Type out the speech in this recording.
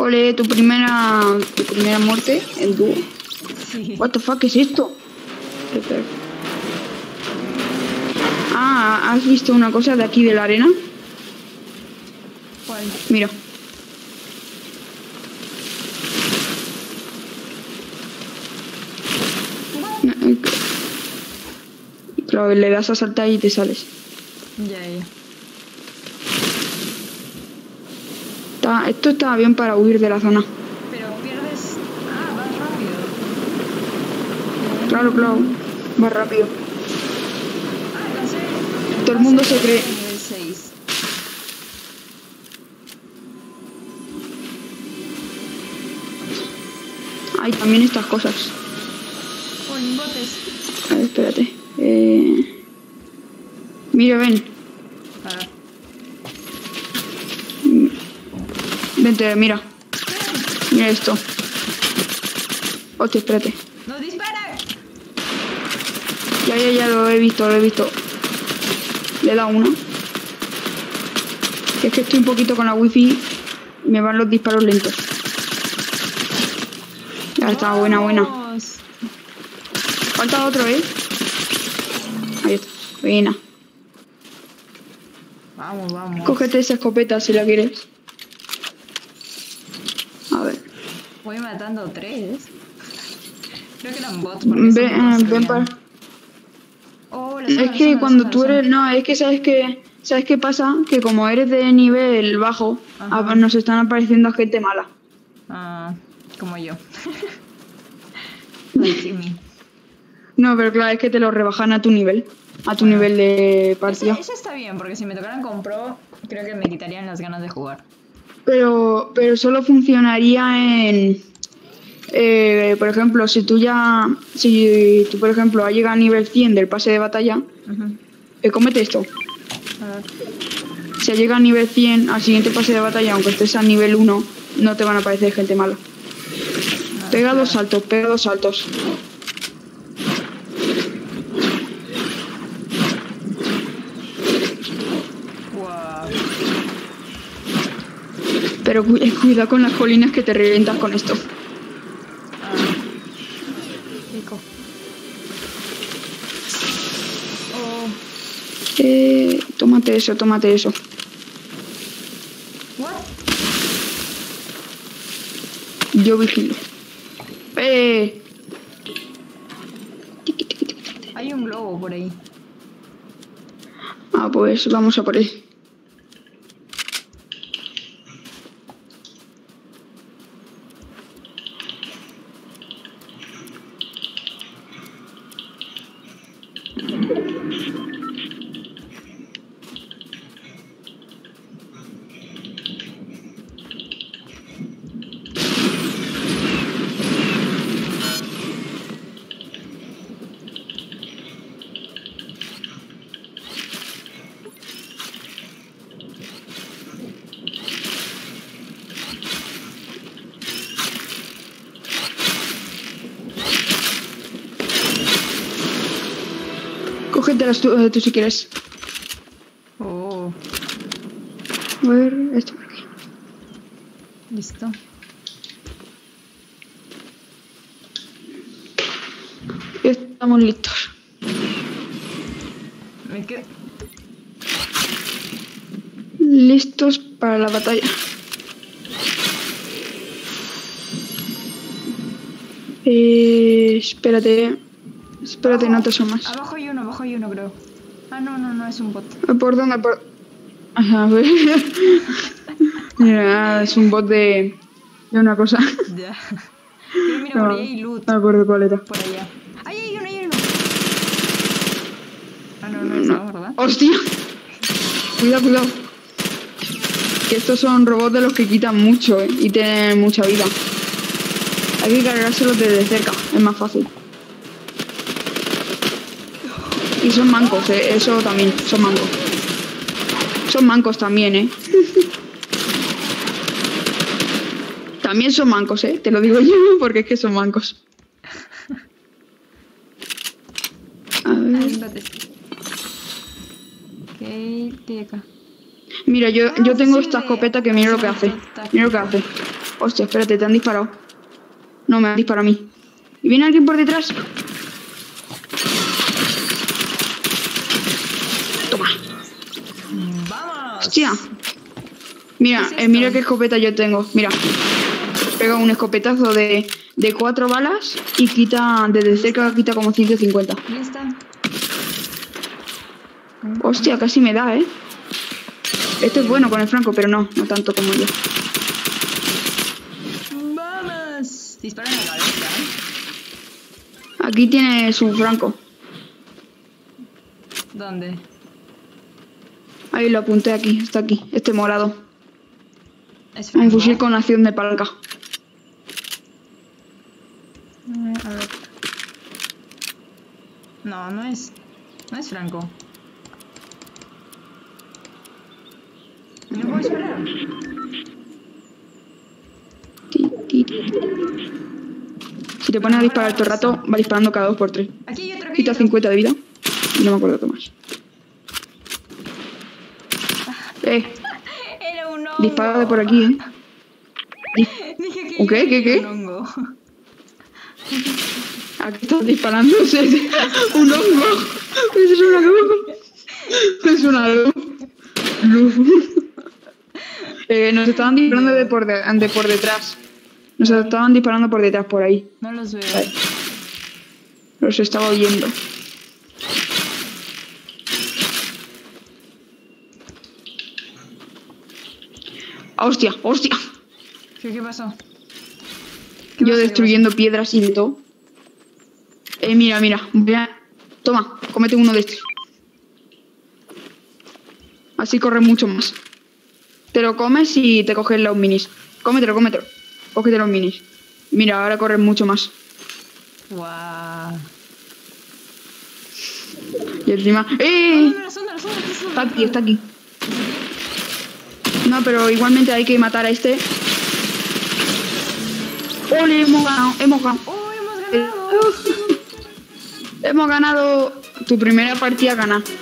Ole, tu primera muerte en dúo. Sí. What the fuck, ¿qué es esto? Ah, ¿has visto una cosa de aquí de la arena? ¿Cuál? Mira. Claro, le das a saltar y te sales. Ya. Esto está bien para huir de la zona. Pero pierdes... Ah, vas rápido. Claro, más rápido. Ah, alcancé. Todo el mundo se cree. Nivel 6. Hay también estas cosas. Oh, lingotes. A ver, espérate. Mira, ven. A ver. Vente, mira. Mira esto. Hostia, espérate. ¡No dispara! Ya, lo he visto. Le he dado uno. Es que estoy un poquito con la wifi. Me van los disparos lentos. Ya está, buena. ¡Vamos! Falta otro, ¿eh? Ahí está. Buena. Vamos. Cógete esa escopeta si la quieres. A ver. Voy matando 3. Creo que eran bots. Porque son Ven para... Oh, Es que cuando tú eres... No, es que ¿sabes qué pasa? Que como eres de nivel bajo, nos están apareciendo gente mala. Ah, como yo. Like Jimmy. No, pero claro, es que te lo rebajan a tu nivel. A tu nivel de partida. Eso está bien, porque si me tocaran con pro, creo que me quitarían las ganas de jugar. Pero solo funcionaría en... por ejemplo, si tú, por ejemplo, has llegado a nivel 100 del pase de batalla, cómete esto. Si llega a nivel 100 al siguiente pase de batalla, aunque estés a nivel 1, no te van a aparecer gente mala. Pega dos saltos. Wow. Pero cuidado con las colinas que te revientas con esto. Rico. Tómate eso. What? Yo vigilo. Hay un globo por ahí. Ah, pues vamos a por él. Cógetelas tú si quieres. Oh. A ver, esto por aquí. Listo. Estamos listos. Me quedo. Listos para la batalla. Espérate, no te asomas. Abajo hay uno, creo. Ah, no, es un bot. ¿Por dónde? Ajá, mira, es un bot de una cosa. Ya. Mira, por ahí hay loot. No me acuerdo cuál era. Por allá. ¡Ay, hay uno! Ah, no es no, ¿verdad? ¡Hostia! Cuidado. Que estos son robots de los que quitan mucho, y tienen mucha vida. Hay que cargárselos desde cerca, es más fácil. Y son mancos, eso también, son mancos. Son mancos también, También son mancos, te lo digo yo, porque es que son mancos. A ver. Ok, estoy acá. Mira, yo tengo esta escopeta que mira lo que hace. Mira lo que hace. Hostia, espérate, te han disparado. No, me han disparado a mí. ¿Y viene alguien por detrás? Toma. ¡Vamos! Hostia. Mira, ¿Qué es esto? mira qué escopeta yo tengo. Mira. Pega un escopetazo de 4 balas y quita, desde cerca quita como 150. Ya está. Hostia, casi me da, ¿eh? Este es bueno con el franco, pero no tanto como yo. ¡Vamos! Dispara en la cabeza, ¿eh? Aquí tiene su franco. ¿Dónde? Ahí lo apunté aquí, está aquí, este morado. ¿Es Un Franco? fusil con acción de palanca. A ver. No, no es Franco. ¿No puedo disparar? Si te pones a disparar todo el rato, va disparando cada 2 por 3. Aquí hay otro, aquí hay Quita otro. 50 de vida y no me acuerdo qué más. Era un hongo. Dispara de por aquí, ¿eh? Dije que ¿O qué? ¿Qué? ¿Qué? un hongo. Aquí estás disparando un hongo. Eso es una luz. Es una luz. Nos estaban disparando de por detrás. Nos estaban disparando por detrás, por ahí. No los veo. Los estaba oyendo. ¡Hostia! ¡Hostia! ¿Qué pasó? Yo destruyendo piedras y de todo. Mira, mira. Toma, cómete uno de estos. Así corre mucho más. Te lo comes y te coges los minis. Cómetelo. Cógete los minis. Mira, ahora corres mucho más. Guau. Y encima... Está aquí. No, pero igualmente hay que matar a este. ¡Ole! Hemos ganado. ¡Oh, hemos ganado! Hemos ganado tu primera partida, gana.